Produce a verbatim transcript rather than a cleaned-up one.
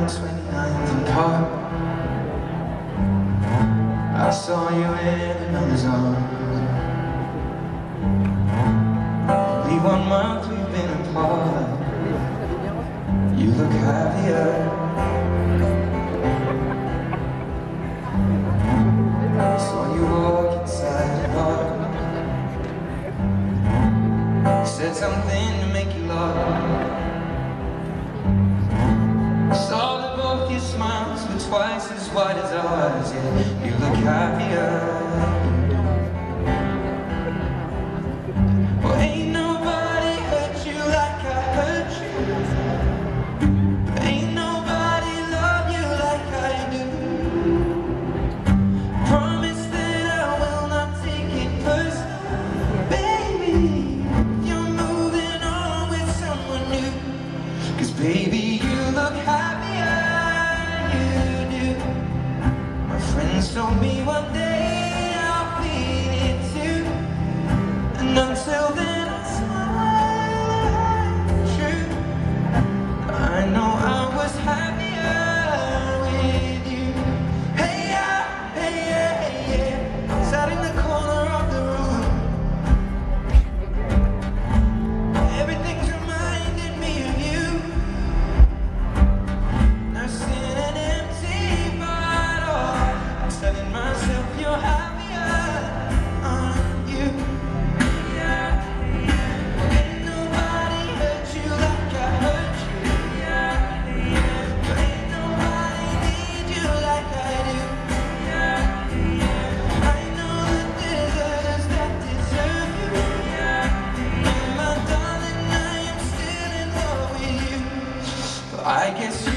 down twenty-ninth Park. I saw you in another's arms. Only one month we've been apart. You look happier. I saw you walk inside the bar. You said something to make you laugh. I saw that both your smiles were twice as wide as ours. Yeah, you look happier. Well, ain't nobody hurt you like I hurt you. Ain't nobody love you like I do. Promise that I will not take it personal, baby. You're moving on with someone new. 'Cause baby, you look happier, you do. My friends told me one day I'll feel it too. And until then I smile, true. I know I was happier with you. Hey yeah, hey yeah, hey yeah. Sat in the corner of the room. Everything's reminding me of you. Nursing an empty bottle. I'm telling myself you're happier, aren't you? Ain't nobody hurt you like I hurt you. Ain't nobody need you like I do. I know that there's others that deserve you. And my darling, I am still in love with you. But I guess